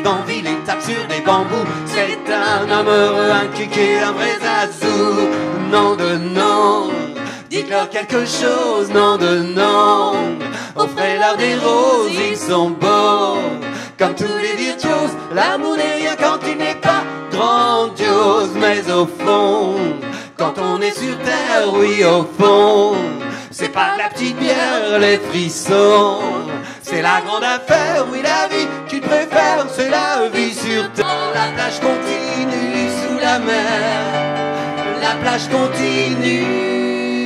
bidonvilles et tape sur des bambous. C'est un homme heureux, un kiké, un vrai zazou. Nom de nom, dites-leur quelque chose, nom de nom. Offrez-leur des roses, ils sont beaux. Comme tous les virtuoses, l'amour n'est rien quand il n'est pas grandiose. Mais au fond, quand on est sur terre, oui au fond, c'est pas la petite bière, les frissons. C'est la grande affaire, oui la vie qu'il préfère, c'est la vie sur terre. La plage continue sous la mer, la plage continue.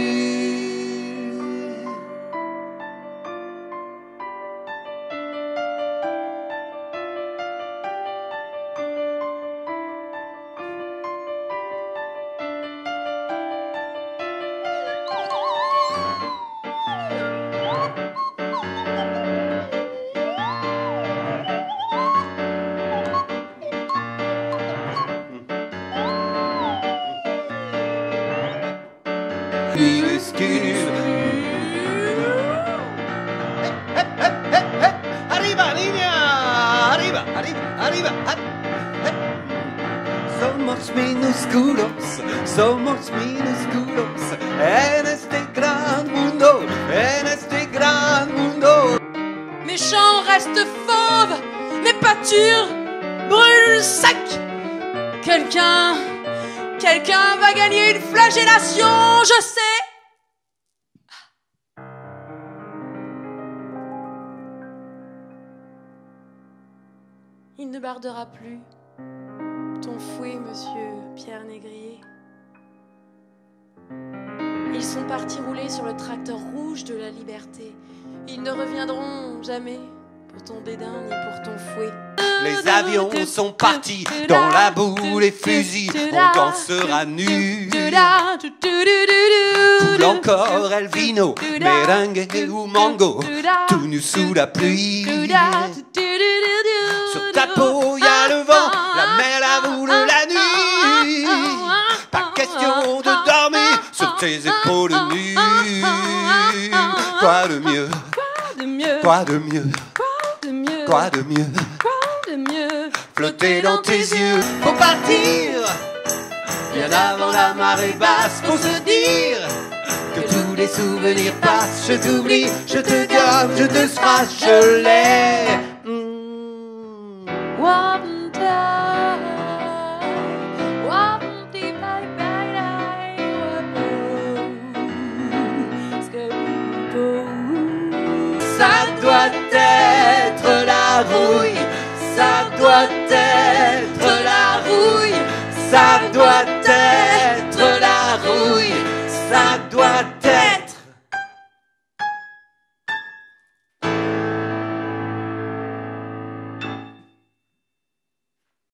Minuscule. Arriba, niña, arriba, arriba, arriba. Somos minúsculos, somos minúsculos en este gran mundo, en este gran mundo. Mes champs restent fauves, mes pâtures brûlent sec. Quelqu'un va gagner une flagellation, je sais. Il ne bardera plus ton fouet, monsieur Pierre Négrier. Ils sont partis rouler sur le tracteur rouge de la liberté. Ils ne reviendront jamais pour ton dédain ni pour ton fouet. Les avions sont partis dans la boue, les fusils, on dansera nu. Coule encore El Vino, merengue ou mango, tout nu sous la pluie. Sur ta peau y a le vent, la mer, la boule, la nuit. Pas question de dormir sur tes épaules nues. Quoi de mieux, quoi de mieux, quoi de mieux, flotter dans tes yeux. Faut partir bien avant la marée basse. Faut se dire que tous les souvenirs passent. Je t'oublie, je te donne, je te scratch, je l'ai. Ça doit être la rouille, ça doit être la rouille, ça doit être la rouille, ça doit être